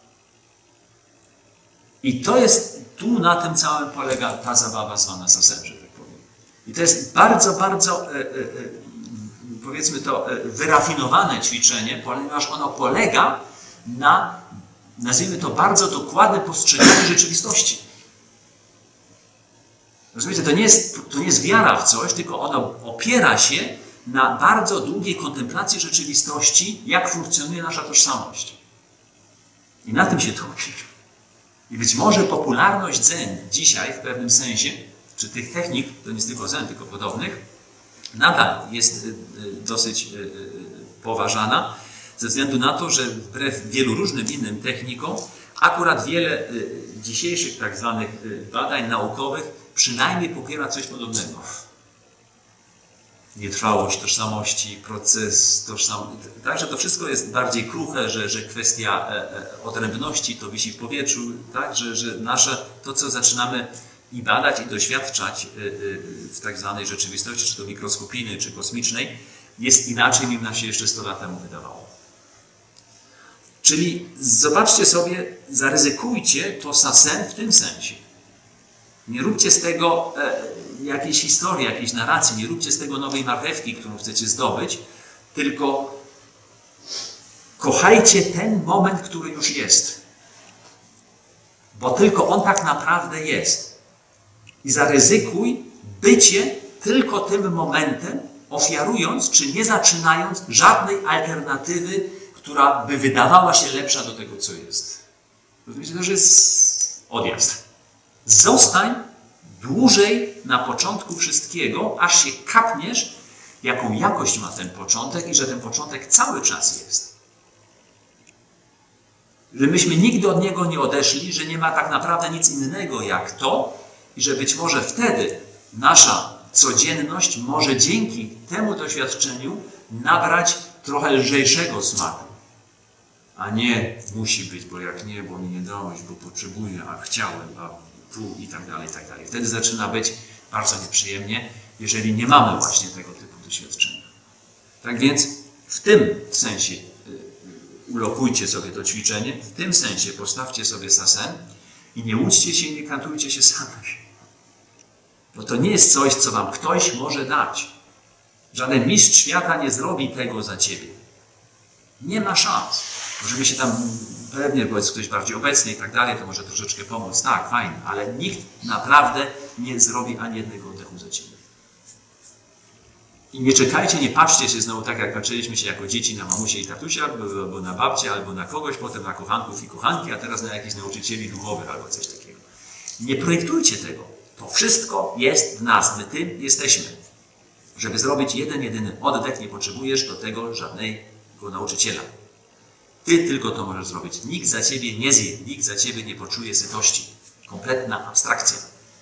[SPEAKER 1] I to jest, tu na tym całym polega ta zabawa zwana sasem, że tak powiem. I to jest bardzo, bardzo, e, e, powiedzmy to, e, wyrafinowane ćwiczenie, ponieważ ono polega na, nazwijmy to, bardzo dokładnym postrzeganiu rzeczywistości. Rozumiecie, to nie jest, to nie jest wiara w coś, tylko ono opiera się na bardzo długiej kontemplacji rzeczywistości, jak funkcjonuje nasza tożsamość. I na tym się to opiera. I być może popularność zen dzisiaj w pewnym sensie, czy tych technik, to nie jest tylko zen, tylko podobnych, nadal jest dosyć poważana, ze względu na to, że wbrew wielu różnym innym technikom, akurat wiele dzisiejszych tak zwanych badań naukowych przynajmniej popiera coś podobnego. Nietrwałość tożsamości, proces tożsamości. Także to wszystko jest bardziej kruche, że, że kwestia odrębności to wisi w powietrzu, tak? że, że nasze, to co zaczynamy i badać, i doświadczać w tak zwanej rzeczywistości, czy to mikroskopijnej, czy kosmicznej, jest inaczej, niż nam się jeszcze sto lat temu wydawało. Czyli zobaczcie sobie, zaryzykujcie to sasen w tym sensie. Nie róbcie z tego e, jakiejś historii, jakiejś narracji, nie róbcie z tego nowej marchewki, którą chcecie zdobyć, tylko kochajcie ten moment, który już jest. Bo tylko on tak naprawdę jest. I zaryzykuj bycie tylko tym momentem, ofiarując czy nie zaczynając żadnej alternatywy, która by wydawała się lepsza do tego, co jest. Rozumiecie, to już jest odjazd. Zostań dłużej na początku wszystkiego, aż się kapniesz, jaką jakość ma ten początek i że ten początek cały czas jest. Że myśmy nigdy od niego nie odeszli, że nie ma tak naprawdę nic innego jak to i że być może wtedy nasza codzienność może dzięki temu doświadczeniu nabrać trochę lżejszego smaku. A nie musi być, bo jak nie, bo mi nie dałeś, bo potrzebuję, a chciałem, a tu i tak dalej, i tak dalej. Wtedy zaczyna być bardzo nieprzyjemnie, jeżeli nie mamy właśnie tego typu doświadczenia. Tak więc w tym sensie ulokujcie sobie to ćwiczenie, w tym sensie postawcie sobie sasen i nie łudźcie się i nie kantujcie się samych. Bo to nie jest coś, co wam ktoś może dać. Żaden mistrz świata nie zrobi tego za ciebie. Nie ma szans. Możemy się tam pewnie, bo jest ktoś bardziej obecny i tak dalej, to może troszeczkę pomóc. Tak, fajnie, ale nikt naprawdę nie zrobi ani jednego oddechu za ciebie. I nie czekajcie, nie patrzcie się znowu tak, jak patrzyliśmy się jako dzieci na mamusię i tatusia, albo na babcię, albo na kogoś, potem na kochanków i kochanki, a teraz na jakichś nauczycieli duchowych albo coś takiego. Nie projektujcie tego. To wszystko jest w nas. My tym jesteśmy. Żeby zrobić jeden, jedyny oddech, nie potrzebujesz do tego żadnego nauczyciela. Ty tylko to możesz zrobić. Nikt za ciebie nie zje, nikt za ciebie nie poczuje sytości. Kompletna abstrakcja.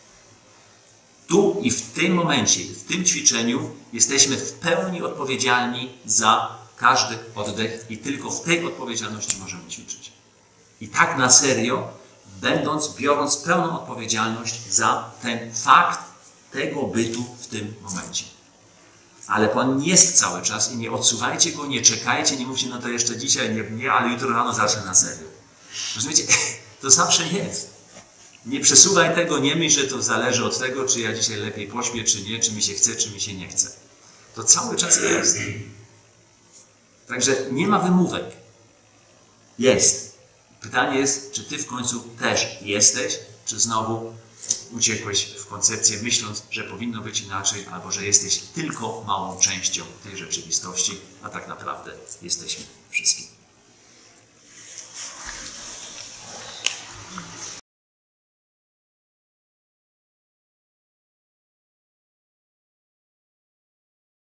[SPEAKER 1] Tu i w tym momencie, w tym ćwiczeniu jesteśmy w pełni odpowiedzialni za każdy oddech i tylko w tej odpowiedzialności możemy ćwiczyć. I tak na serio, będąc, biorąc pełną odpowiedzialność za ten fakt tego bytu w tym momencie. Ale on jest cały czas i nie odsuwajcie go, nie czekajcie, nie mówcie, no to jeszcze dzisiaj nie, nie, ale jutro rano zacznę na serio. Rozumiecie? To zawsze jest. Nie przesuwaj tego, nie myśl, że to zależy od tego, czy ja dzisiaj lepiej pośpię, czy nie, czy mi się chce, czy mi się nie chce. To cały czas jest. Także nie ma wymówek. Jest. Pytanie jest, czy ty w końcu też jesteś, czy znowu uciekłeś w koncepcję, myśląc, że powinno być inaczej, albo że jesteś tylko małą częścią tej rzeczywistości, a tak naprawdę jesteśmy wszystkim.